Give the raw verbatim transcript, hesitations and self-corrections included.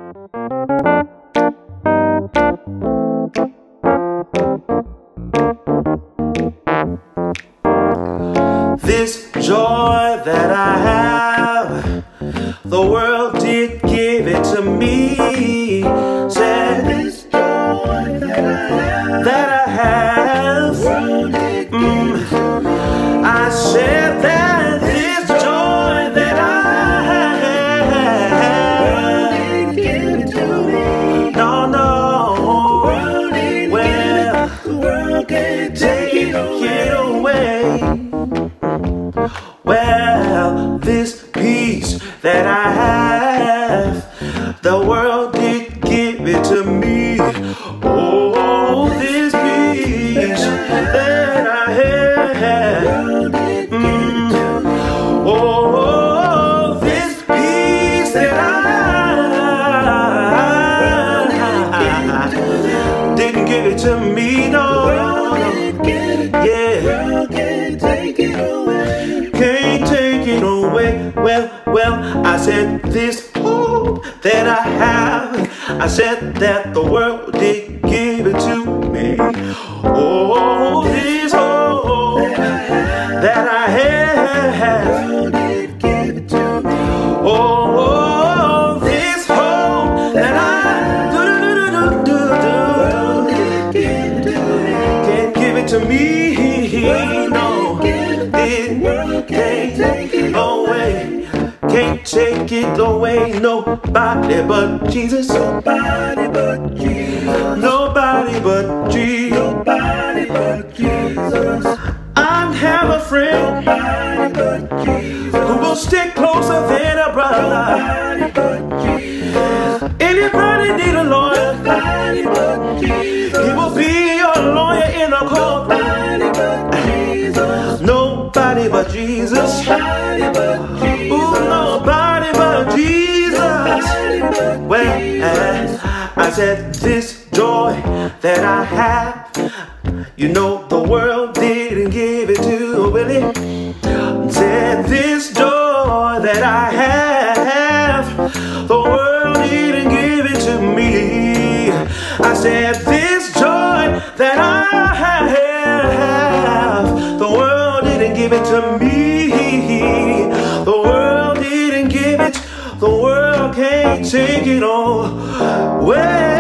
This joy that I have, the world did give it to me. Said this joy that I have, that I have, the world did give it to me. I said that this joy that I have, the world did give it to me. No, no, the world did well, give it, the world can't take it away. Well, this peace that I have, the world did give it to me. Oh, this peace that I have, mm. Oh, this peace that I didn't give it to me, no. Yeah. Can't take it away. Well, well, I said this hope that I have, I said that the world did give it to me. Oh, this hope that I have, the world did give it to me. Oh, this hope that I do, do, do, do, do, do, can't give it to me. No, it can't take it away. Can't take it away. Nobody but Jesus. Nobody but Jesus. Nobody but Jesus. Nobody but Jesus. I have a friend. Nobody but Jesus. Who will stick closer than a brother. Nobody but Jesus. Anybody need a lawyer? Nobody but Jesus. He will be your lawyer in a court. Nobody but Jesus. Nobody but Jesus. Nobody but Jesus. Ooh, nobody but Jesus. Nobody but well, Jesus. I said this joy that I have, you know the world didn't give it to Willie. Said this joy that I have, the world didn't give it to me. I said this joy that I have, the world didn't give it to me. The world didn't give it, the world can't take it all away.